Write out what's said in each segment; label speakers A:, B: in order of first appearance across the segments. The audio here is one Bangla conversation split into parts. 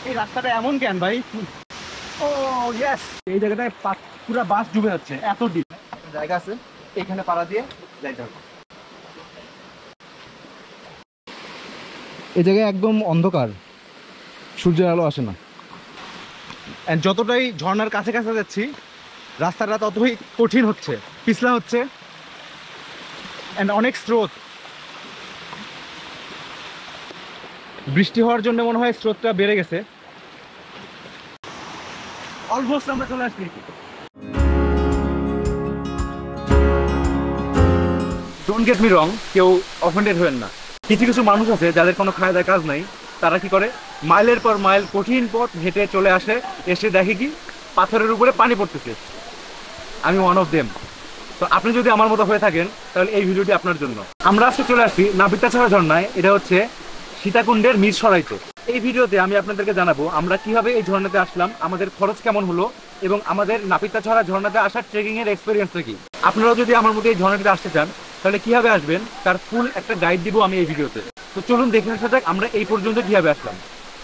A: এই রাস্তাটা এমন কেন ভাই? ও ইয়েস, এই জায়গাটায় পুরো বাস ডুবে যাচ্ছে, এত ডিপ জায়গা আছে, এখানে পাড়া দিয়ে যাইতে হবে। এই জায়গায় একদম অন্ধকার, সূর্যের আলো আসে না। এন্ড যতটাই ঝর্ণার কাছে কাছে যাচ্ছি রাস্তাটা ততই কঠিন হচ্ছে, পিছলা হচ্ছে, এন্ড অনেক স্রোত। বৃষ্টি হওয়ার জন্য মনে হয় স্রোতটা বেড়ে গেছে। অলমোস্ট আমরা চলে আসছি। ডোন্ট গেট মি রং, কেউ অফেন্ডেড হবেন না। কিছু কিছু মানুষ আছে যাদের কোনো খাওয়া দাওয়ার কাজ নাই, তারা কি করে মাইলের পর মাইল কঠিন পথ হেঁটে চলে আসে, এসে দেখে কি পাথরের উপরে পানি পড়তেছে। আমি ওয়ান অফ দেম। তো আপনি যদি আমার মতো হয়ে থাকেন তাহলে এই ভিডিওটি আপনার জন্য। আমরা আজকে চলে আসছি নাপিতাছড়া ঝর্ণায়। এটা হচ্ছে সীতাকুণ্ডের মিরসরাইতে। এই ভিডিওতে আমি আপনাদেরকে জানাবো আমরা কিভাবে এই ঝর্ণাতে আসলাম, আমাদের খরচ কেমন হলো, এবং আমাদের নাপিতাছড়া ঝর্ণাতে আসার ট্রেকিং এর এক্সপিরিয়েন্সটা কি। আপনারাও যদি আমার মধ্যে এই ঝর্ণাটিতে আসতে চান তাহলে কিভাবে আসবেন তার ফুল একটা গাইড দিব আমি এই ভিডিওতে। তো চলুন দেখে আসা যাক আমরা এই পর্যন্ত কিভাবে আসলাম।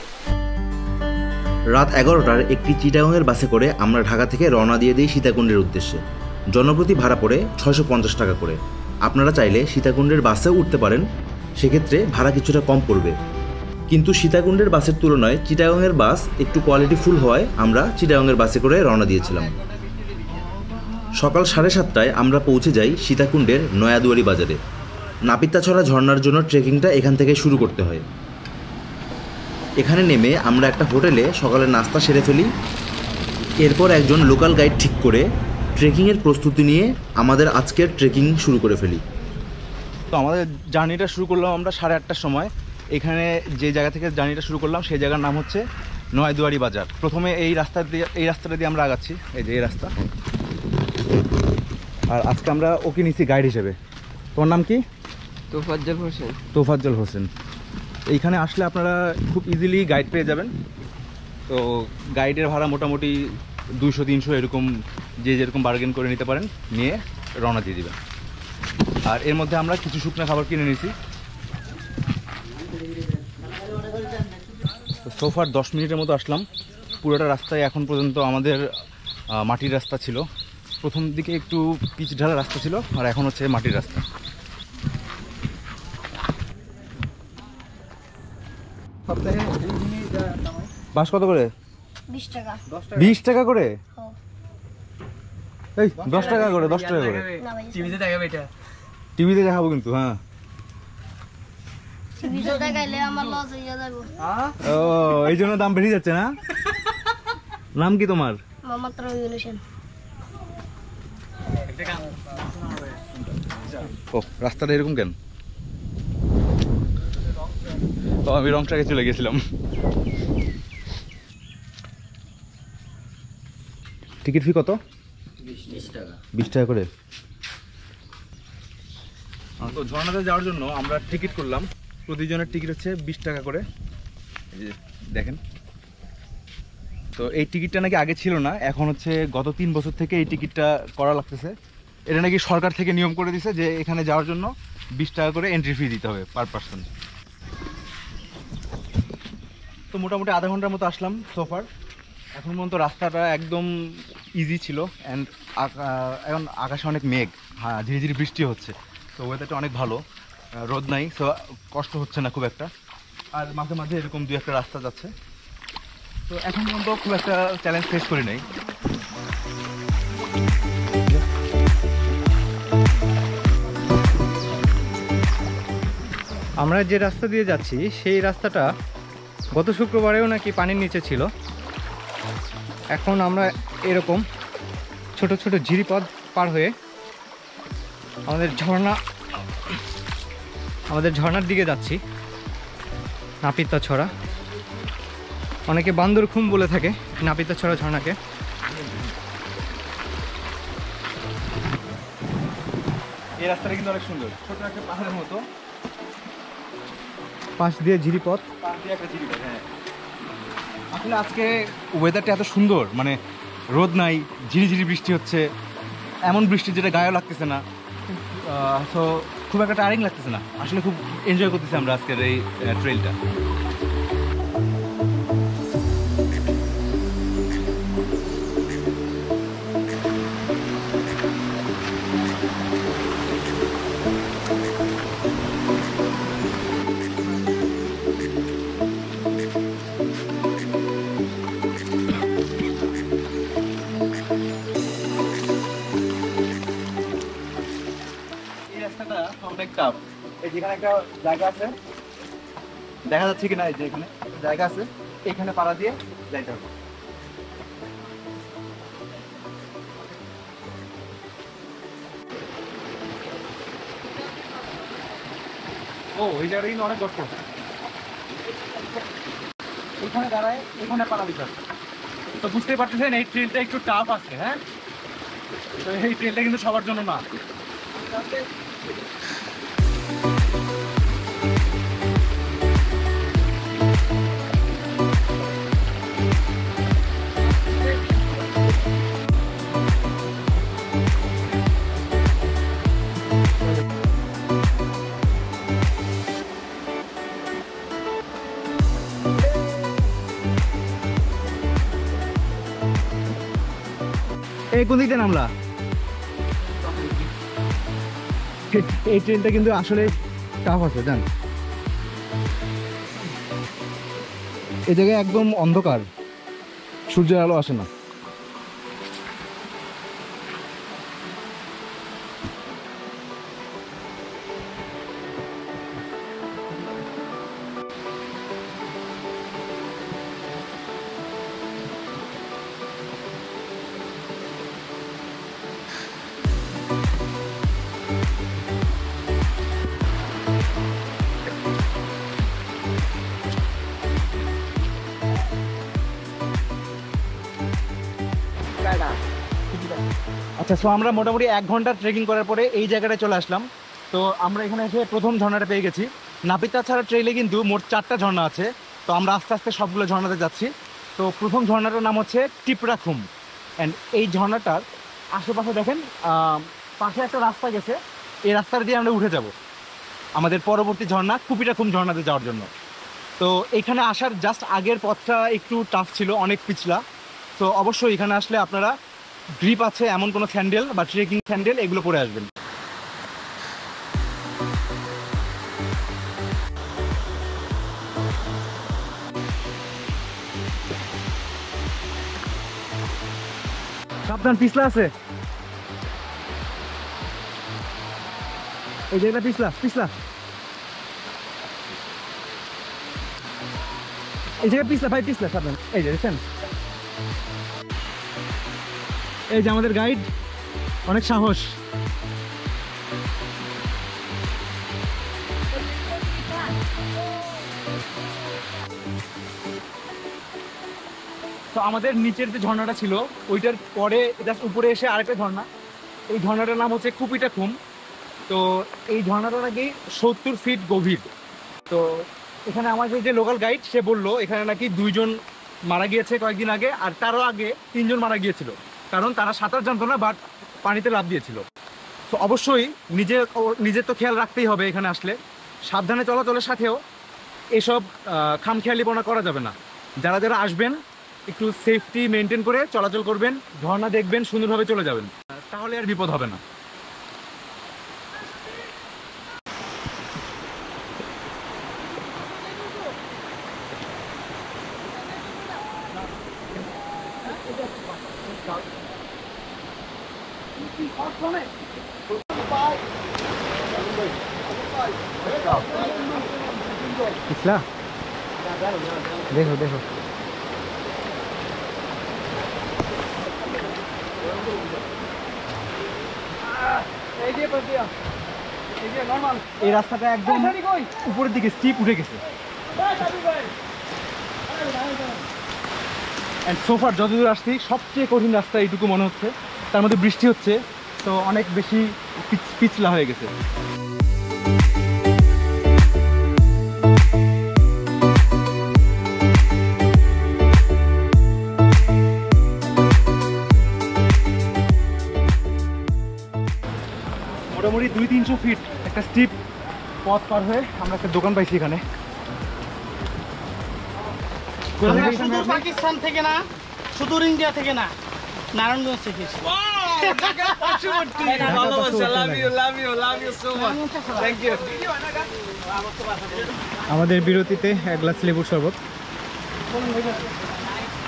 B: রাত 11টার একটি চিটাগংয়ের বাসে করে আমরা ঢাকা থেকে রওনা দিয়ে দিই সীতাকুণ্ডের উদ্দেশ্যে। জনপ্রতি ভাড়া পড়ে 650 টাকা করে। আপনারা চাইলে সীতাকুণ্ডের বাসেও উঠতে পারেন, সেক্ষেত্রে ভাড়া কিছুটা কম পড়বে। কিন্তু সীতাকুণ্ডের বাসের তুলনায় চিটাগংয়ের বাস একটু কোয়ালিটিফুল হওয়ায় আমরা চিটাগংয়ের বাসে করে রওনা দিয়েছিলাম। সকাল 7:30টায় আমরা পৌঁছে যাই সীতাকুণ্ডের নয়াদুয়ারি বাজারে। নাপিতাছড়া ঝর্ণার জন্য ট্রেকিংটা এখান থেকে শুরু করতে হয়। এখানে নেমে আমরা একটা হোটেলে সকালের নাস্তা সেরে ফেলি। এরপর একজন লোকাল গাইড ঠিক করে ট্রেকিংয়ের প্রস্তুতি নিয়ে আমাদের আজকের ট্রেকিং শুরু করে ফেলি।
A: তো আমাদের জার্নিটা শুরু করলাম আমরা 8:30টার সময়। এখানে যে জায়গা থেকে জার্নিটা শুরু করলাম সেই জায়গার নাম হচ্ছে নয়াদুয়ারি বাজার। প্রথমে এই রাস্তাটা দিয়ে আমরা আগাচ্ছি, এই যে এই রাস্তা। আর আজকে আমরা ওকে নিচ্ছি গাইড হিসেবে। তোমার নাম কি?
C: তোফাজ্জল হোসেন।
A: তোফাজ্জল হোসেন। এইখানে আসলে আপনারা খুব ইজিলি গাইড পেয়ে যাবেন। তো গাইডের ভাড়া মোটামুটি 200-300 এরকম, যে যেরকম বার্গেন করে নিতে পারেন, নিয়ে রওনা দিয়ে দেবেন। আর এর মধ্যে আমরা কিছু শুকনো খাবার কিনে নিয়েছি। তো সোফার 10 মিনিটের মতো আসলাম। পুরোটা রাস্তায় এখন পর্যন্ত আমাদের মাটির রাস্তা ছিল। প্রথম দিকে একটু পিচ ঢালা রাস্তা ছিল, আর এখন হচ্ছে মাটির রাস্তা। বাস কত করে?
D: 20 টাকা।
A: 20 টাকা করে? এই 10 টাকা করে, 10 টাকা করে।
C: টিভিতে দেখাবে এটা।
A: টিভিতে দেখাবো কিন্তু। হ্যাঁ,
D: টিভিতে দেখাইলে আমার লস হয়ে যাবে।
A: ও এই জন্য দাম বেড়ে যাচ্ছে না? নাম কি তোমার?
D: মোহাম্মদ রবিউল হোসেন।
A: ও রাস্তাটা এরকম কেন? তো আমি রং ট্রাকে চলে গেছিলাম। টিকিট ফি কত?
C: 20 টাকা।
A: 20 টাকা করে। তো ঝর্ণাতে যাওয়ার জন্য আমরা টিকিট করলাম। প্রতিজনের টিকিট হচ্ছে 20 টাকা করে। এই যে দেখেন। তো এই টিকিটটা নাকি আগে ছিল না, এখন হচ্ছে গত 3 বছর থেকে এই টিকিটটা করা লাগতেছে। এটা নাকি সরকার থেকে নিয়ম করে দিছে যে এখানে যাওয়ার জন্য 20 টাকা করে এন্ট্রি ফি দিতে হবে পার পার্সন। তো মোটামুটি আধা ঘন্টার মতো আসলাম সোফার। এখন পর্যন্ত রাস্তাটা একদম ইজি ছিল। অ্যান্ড এখন আকাশে অনেক মেঘ, হ্যাঁ ধীরে ধীরে বৃষ্টি হচ্ছে। তো ওয়েদারটা অনেক ভালো, রোদ নাই, সো কষ্ট হচ্ছে না খুব একটা। আর মাঝে মাঝে এরকম 2-1টা রাস্তা যাচ্ছে। তো এখন পর্যন্ত খুব একটা চ্যালেঞ্জ ফেস করি নাই।
E: আমরা যে রাস্তা দিয়ে যাচ্ছি সেই রাস্তাটা গত শুক্রবারেও নাকি পানির নিচে ছিল। এখন আমরা এরকম ছোট ছোট ঝিরিপথ পার হয়ে আমাদের ঝর্ণার দিকে যাচ্ছি, নাপিতাছড়া। অনেকে বান্দরখুম বলে থাকে নাপিতাছড়া ঝর্ণাকে।
A: এই রাস্তাটা কিন্তু অনেক সুন্দর, ছোট একটা পাহাড়ের মতো,
E: পাশ দিয়ে ঝিরিপথ।
A: হ্যাঁ, আসলে আজকে ওয়েদারটা এত সুন্দর, মানে রোদ নাই, ঝিরিঝিরি বৃষ্টি হচ্ছে, এমন বৃষ্টি যেটা গায়েও লাগতেছে না। তো খুব একটা টায়ারিং লাগতেছে না, আসলে খুব এনজয় করতেছি আমরা আজকের এই ট্রেলটা। এই যেখানে একটা জায়গা আছে, দেখা যাচ্ছে কিনা, এই যে এখানে একটা জায়গা আছে, এখানে পাড়া দিয়ে যাইতে হবে। ও এই জায়গাটা কিন্তু অনেক কষ্ট। এখানে দাঁড়ায় এখানে পাড়া দিতে হবে। তো বুঝতেই পারতেছেন এই ট্রেনটা একটু টাফ আছে। হ্যাঁ, তো এই ট্রেনটা কিন্তু সবার জন্য না।
E: এই কোন দিক দিয়ে নামলা? এই ট্রেনটা কিন্তু আসলে টাফ আছে জান। এই জায়গায় একদম অন্ধকার, সূর্যের আলো আসে না। আচ্ছা, সো আমরা মোটামুটি 1 ঘন্টা ট্রেকিং করার পরে এই জায়গাটায় চলে আসলাম। তো আমরা এখানে এসে প্রথম ঝর্ণাটা পেয়ে গেছি। নাপিতা ছাড়া ট্রেইলে কিন্তু মোট 4টা ঝর্ণা আছে। তো আমরা আস্তে আস্তে সবগুলো ঝর্ণাতে যাচ্ছি। তো প্রথম ঝর্ণাটার নাম হচ্ছে টিপরাখুম। অ্যান্ড এই ঝর্ণাটার আশেপাশে দেখেন পাশে একটা রাস্তা গেছে, এই রাস্তাটা দিয়ে আমরা উঠে যাব আমাদের পরবর্তী ঝর্ণা কুপিরাখুম ঝর্ণাতে যাওয়ার জন্য। তো এখানে আসার জাস্ট আগের পথটা একটু টাফ ছিল, অনেক পিছলা। তো অবশ্যই এখানে আসলে আপনারা গ্রিপ আছে এমন কোনো স্যান্ডেল বা ট্রেকিং স্যান্ডেল এগুলো পরে আসবেন। সাবধান, পিছলা আছে, এই জায়গাটা পিছলা পিছলা, এই জায়গায় পিছলা ভাই, পিছলা সাবধান। এই যে দেখছেন, এই যে আমাদের গাইড, অনেক সাহস। তো আমাদের নিচের যে ঝর্ণাটা ছিল ওইটার পরে জাস্ট উপরে এসে আরেকটা ঝর্ণা, এই ঝর্ণাটার নাম হচ্ছে কুপিটাখুম। তো এই ঝর্ণাটা নাকি 70 ফিট গভীর। তো এখানে আমাদের যে লোকাল গাইড সে বললো এখানে নাকি 2 জন মারা গিয়েছে কয়েকদিন আগে, আর তারও আগে 3 জন মারা গিয়েছিল, কারণ তারা সাঁতার জানতো না বাট পানিতে লাফ দিয়েছিল। তো অবশ্যই নিজের তো খেয়াল রাখতেই হবে। এখানে আসলে সাবধানে চলাচলের সাথেও এসব খামখেয়ালিপনা করা যাবে না। যারা যারা আসবেন একটু সেফটি মেনটেন করে চলাচল করবেন, ঝর্ণা দেখবেন, সুন্দরভাবে চলে যাবেন, তাহলে আর বিপদ হবে না। পিছলা দেখো দেখো, এই রাস্তাটা একদম উপরের দিকে স্টিপ উঠে গেছে। এন্ড সোফার যতদূর আসছি সবচেয়ে কঠিন রাস্তা এইটুকু মনে হচ্ছে। তার মধ্যে বৃষ্টি হচ্ছে, তো অনেক বেশি পিছলা হয়ে গেছে। মোটামুটি 200-300 ফিট একটা স্টিপ পথ পার হয়ে আমরা একটা দোকান পাইছি এখানে।
F: শুধু পাকিস্তান থেকে না, শুধু ইন্ডিয়া থেকে না, নারায়ণগঞ্জ থেকে এসেছি।
E: আমাদের বিরতিতে 1 গ্লাস লেবুর শরবত।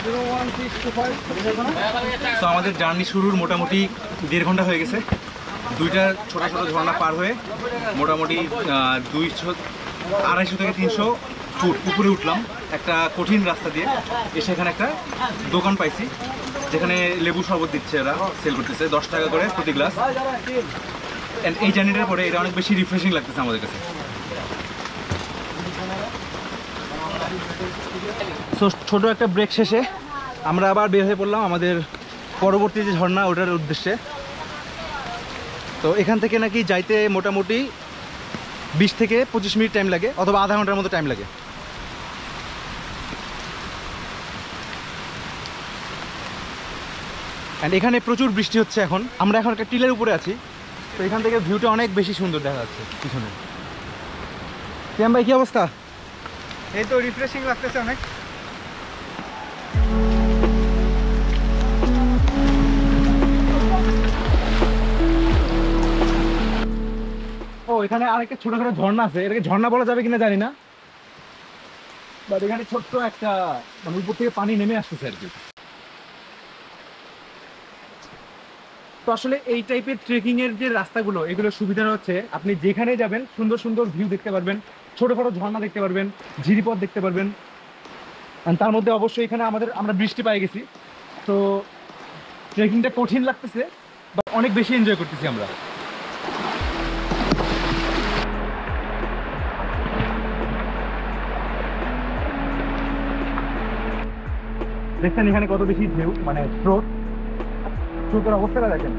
A: তো আমাদের জার্নি শুরুর মোটামুটি 1.5 ঘন্টা হয়ে গেছে। দুইটা ছোট ছোট ঝর্ণা পার হয়ে মোটামুটি 200-250 থেকে 300 ফুট উপরে উঠলাম একটা কঠিন রাস্তা দিয়ে। এসে এখানে একটা দোকান পাইছি যেখানে লেবু শরবত দিচ্ছে, এরা সেল করতেছে 10 টাকা করে প্রতি গ্লাস। অ্যান্ড এই জার্নিটার পরে এটা অনেক বেশি রিফ্রেশিং লাগতেছে আমাদের কাছে। তো ছোট একটা ব্রেক শেষে আমরা আবার বের হয়ে পড়লাম আমাদের পরবর্তী যে ঝর্ণা ওটার উদ্দেশ্যে। তো এখান থেকে নাকি যাইতে মোটামুটি 20 থেকে 25 মিনিট টাইম লাগে, অথবা আধা ঘন্টার মতো টাইম লাগে। অ্যান্ড এখানে প্রচুর বৃষ্টি হচ্ছে এখন। আমরা এখন একটা টিলের উপরে আছি, তো এখান থেকে ভিউটা অনেক বেশি সুন্দর দেখা যাচ্ছে পিছনে। শ্যাম ভাই, কি অবস্থা?
E: এই তো রিফ্রেশিং লাগতেছে অনেক।
A: ও, এখানে আরেকটা ছোট ছোট ঝর্ণা আছে, এটাকে ঝর্ণা বলা যাবে কিনা জানি না, বাট এখানে ছোট্ট একটা মানে উপর থেকে পানি নেমে আসতেছে আর কি। তো আসলে এই টাইপের ট্রেকিং এর যে রাস্তাগুলো, এগুলো সুবিধা হচ্ছে আপনি যেখানে যাবেন সুন্দর সুন্দর ভিউ দেখতে পারবেন, ছোটখাটো ঝর্ণা দেখতে পারবেন, ঝিরিপথ দেখতে পারবেন। আর তার মধ্যে অবশ্যই এখানে আমরা বৃষ্টি পেয়ে গেছি, তো ট্রেকিংটা কঠিন লাগতেছে বাট অনেক বেশি এনজয় করতেছি আমরা। দেখছেন এখানে কত বেশি ঢেউ, মানে স্রোতের অবস্থাটা দেখেন।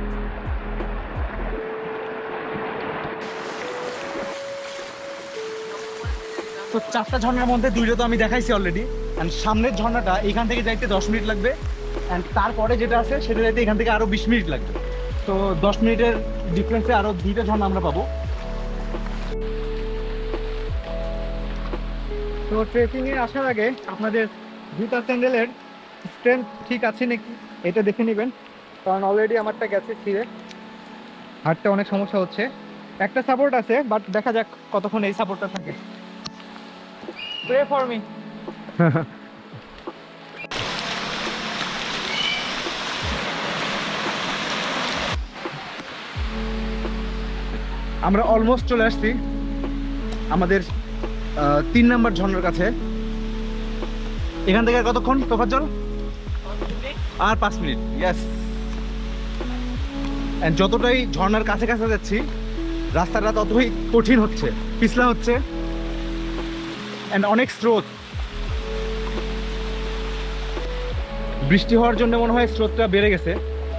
A: তো 4টা ঝর্ণার মধ্যে 2টা তো আমি দেখাইছি অলরেডি। অ্যান্ড সামনের ঝর্ণাটা এখান থেকে যাইতে 10 মিনিট লাগবে, অ্যান্ড তারপরে যেটা আছে সেটা যাইতে এখান থেকে আরো 20 মিনিট লাগবে। তো 10 মিনিটের ডিফারেন্সে আরো 2টা ঝর্ণা আমরা পাবো।
E: তো ট্রেকিং এ আসার আগে আপনাদের জুতা স্যান্ডেলের স্ট্রেংথ ঠিক আছে নাকি এটা দেখে নেবেন, কারণ অলরেডি আমারটা গেছে ছিঁড়ে, হাঁটতে অনেক সমস্যা হচ্ছে। একটা সাপোর্ট আছে, বাট দেখা যাক কতক্ষণ এই সাপোর্টটা থাকে। Pray for me.
A: আমরা অলমোস্ট চলে আসছি আমাদের 3 নাম্বার ঝর্ণার কাছে। এখান থেকে আর কতক্ষণ তোফাজ্জল? আর 5 মিনিট। ইয়েস। এন্ড যতটাই ঝর্ণার কাছে কাছে যাচ্ছি রাস্তাটা ততই কঠিন হচ্ছে, পিছলা হচ্ছে, এন্ড অনেক স্রোত। বৃষ্টি হওয়ার জন্য মনে হয় স্রোতটা বেড়ে গেছে।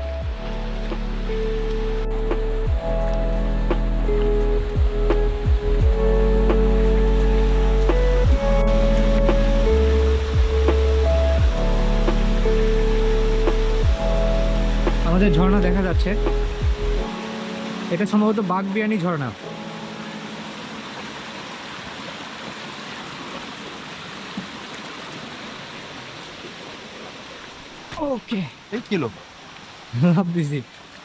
E: আমাদের ঝর্ণা দেখা যাচ্ছে, এটা সম্ভবত বাগবিয়ানি ঝর্ণা।
A: ওকে, এই কিলো
E: লাভ দিছি।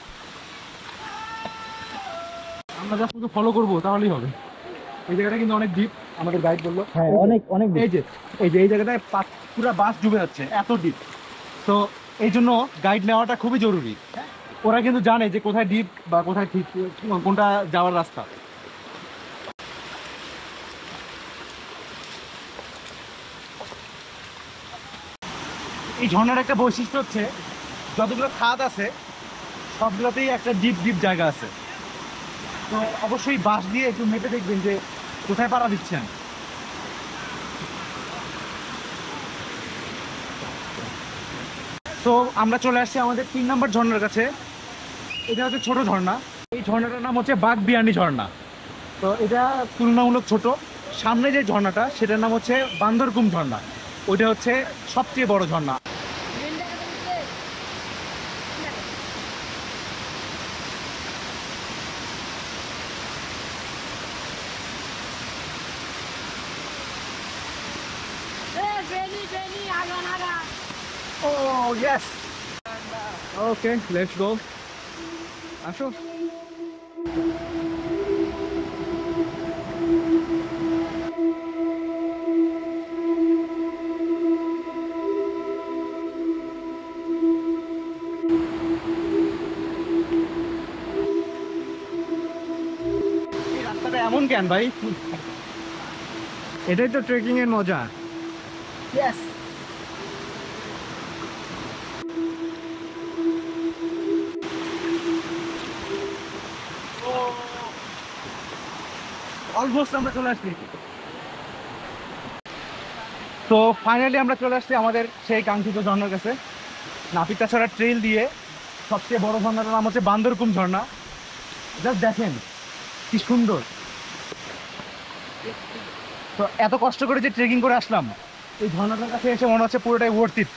A: আমরা জাস্ট একটু ফলো করবো তাহলেই হবে। এই জায়গাটা কিন্তু অনেক ডিপ, আমাদের গাইড বললো।
E: হ্যাঁ, অনেক অনেক
A: এই জায়গাটায় পুরো বাস ডুবে যাচ্ছে, এত ডিপ। তো এই জন্য গাইড নেওয়াটা খুবই জরুরি। ওরা কিন্তু জানে যে কোথায় ডিপ বা কোথায় ঠিক, কোনটা যাওয়ার রাস্তা। এই ঝর্ণার একটা বৈশিষ্ট্য হচ্ছে যতগুলো খাদ আছে সবগুলোতেই একটা ডিপ ডিপ জায়গা আছে। তো অবশ্যই বাঁশ দিয়ে একটু মেপে দেখবেন যে কোথায় পাড়া দিচ্ছেন। তো আমরা চলে আসছি আমাদের 3 নম্বর ঝর্ণার কাছে। এটা হচ্ছে ছোট ঝর্ণা। এই ঝর্ণাটার নাম হচ্ছে বাগবিয়ানি ঝর্ণা। তো এটা তুলনামূলক ছোট। সামনে যে ঝর্ণাটা সেটার নাম হচ্ছে বান্দরকুম ঝর্ণা, ওইটা হচ্ছে সবচেয়ে বড় ঝর্ণা। Oh yes.
E: Okay, let's go. আসো। এরকম কেন ভাই? এটাই তো ট্রেকিং এর মজা।
A: অলমোস্ট আমরা চলে আসছি। তো ফাইনালি আমরা চলে আসছি আমাদের সেই কাঙ্ক্ষিত ঝর্ণার কাছে। নাপিতাছড়া ট্রেল দিয়ে সবচেয়ে বড় ঝর্ণাটার নাম হচ্ছে বান্দরকুম ঝর্ণা। জাস্ট দেখেন কি সুন্দর। তো এত কষ্ট করে যে ট্রেকিং করে আসলাম, এই ঝর্ণাটার কাছে এসে মনে হচ্ছে পুরোটাই ওয়ার্থ ইট।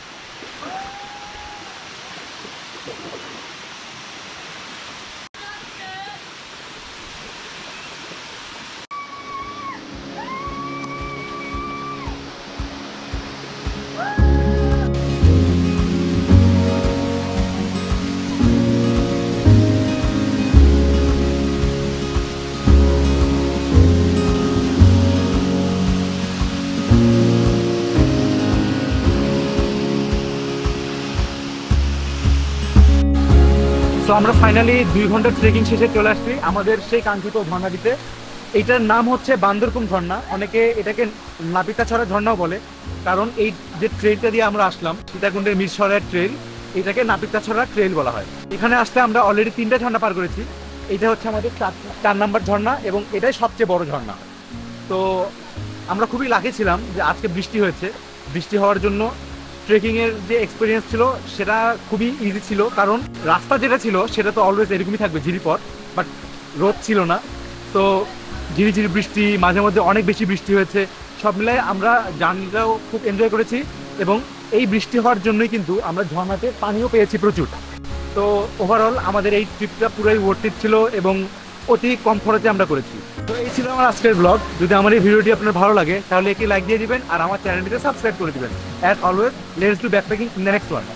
A: তো আমরা ফাইনালি 2 ঘন্টার ট্রেকিং শেষে চলে আসছি আমাদের সেই কাঙ্ক্ষিত ঝর্ণাটিতে। এইটার নাম হচ্ছে বান্দরকুম ঝর্ণা, অনেকে এটাকে নাপিতাছড়া ঝর্ণাও বলে, কারণ এই যে ট্রেলটা দিয়ে আমরা আসলাম সীতাকুণ্ডের মিরসরাইয়ের ট্রেল, এটাকে নাপিতাছড়া ট্রেল বলা হয়। এখানে আসতে আমরা অলরেডি 3টা ঝর্ণা পার করেছি। এইটা হচ্ছে আমাদের 4 নাম্বার ঝর্ণা এবং এটাই সবচেয়ে বড় ঝর্ণা। তো আমরা খুবই লাকি ছিলাম যে আজকে বৃষ্টি হয়েছে। বৃষ্টি হওয়ার জন্য ট্রেকিংয়ের যে এক্সপিরিয়েন্স ছিল সেটা খুবই ইজি ছিল, কারণ রাস্তা যেটা ছিল সেটা তো অলওয়েজ এরকমই থাকবে, ঝিরিপথ, বাট রোদ ছিল না। তো ঝিরিঝিরি বৃষ্টি, মাঝে মধ্যে অনেক বেশি বৃষ্টি হয়েছে, সব মিলায় আমরা জার্নিটাও খুব এনজয় করেছি এবং এই বৃষ্টি হওয়ার জন্যই কিন্তু আমরা ঝর্ণাতে পানিও পেয়েছি প্রচুর। তো ওভারঅল আমাদের এই ট্রিপটা পুরোই ওয়ার্থ ইট ছিল এবং অতি কম খরচে আমরা করেছি। তো এই ছিল আমার আজকের ব্লগ। যদি আমার এই ভিডিওটি আপনার ভালো লাগে তাহলে একটি লাইক দিয়ে দিবেন আর আমার চ্যানেলটিতে সাবস্ক্রাইব করে দিবেন। As always, let's do backpacking in the next one.